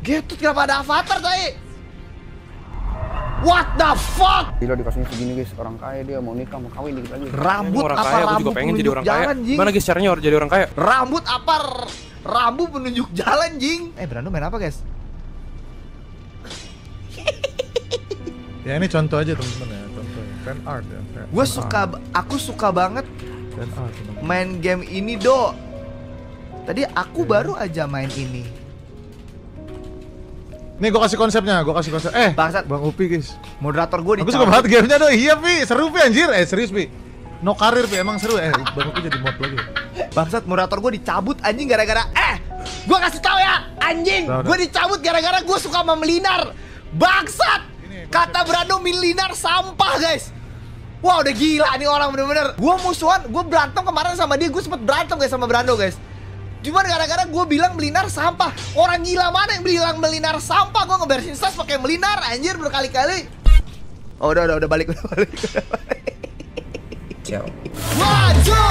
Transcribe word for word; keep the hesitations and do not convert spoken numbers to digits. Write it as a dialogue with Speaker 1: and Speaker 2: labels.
Speaker 1: Getut kenapa ada avatar tadi? What the fuck?
Speaker 2: Gila dikasihnya segini guys, orang kaya dia mau nikah mau kawin dikit lagi.
Speaker 1: Rambut
Speaker 3: orang
Speaker 1: apa
Speaker 3: kaya,
Speaker 1: rambut
Speaker 3: juga pengen jadi orang
Speaker 1: jalan,
Speaker 3: kaya.
Speaker 1: Jing?
Speaker 3: Mana guys caranya jadi orang kaya?
Speaker 1: Rambut apa? Rambut penunjuk jalan, Jing. Eh, Brando main apa, guys?
Speaker 4: Ya ini contoh aja teman-teman ya, contoh fan art ya.
Speaker 1: Gue suka, aku suka banget
Speaker 4: fan art, teman-teman.
Speaker 1: main game ini, Do. Tadi aku yeah. baru aja main ini.
Speaker 4: Nih gue kasih konsepnya, gue kasih konsep. Eh,
Speaker 1: Bangsat,
Speaker 4: Bang Upi guys.
Speaker 1: moderator gue
Speaker 4: Aku suka banget gamenya Do. Iya Pi, seru Pi anjir. Eh serius Pi. No karir Pi, emang seru. Eh, Bang Upi jadi mod lagi.
Speaker 1: Bangsat, moderator gue dicabut anjing gara-gara eh, gue kasih tahu ya, anjing. Gue dicabut gara-gara gue suka sama Melinar. Bangsat. Kata Brando Melinar sampah, guys. Wah, udah gila nih orang bener-bener. Gue musuhan, gue berantem kemarin sama dia, gue sempet berantem guys sama Brando, guys. Cuman gara-gara gue bilang Melinar sampah. Orang gila mana yang bilang Melinar sampah? Gue ngeberesin stas pakai Melinar, anjir berkali-kali. Oh, udah, udah, udah balik, udah balik, udah balik.
Speaker 5: Ciao.
Speaker 1: Maju!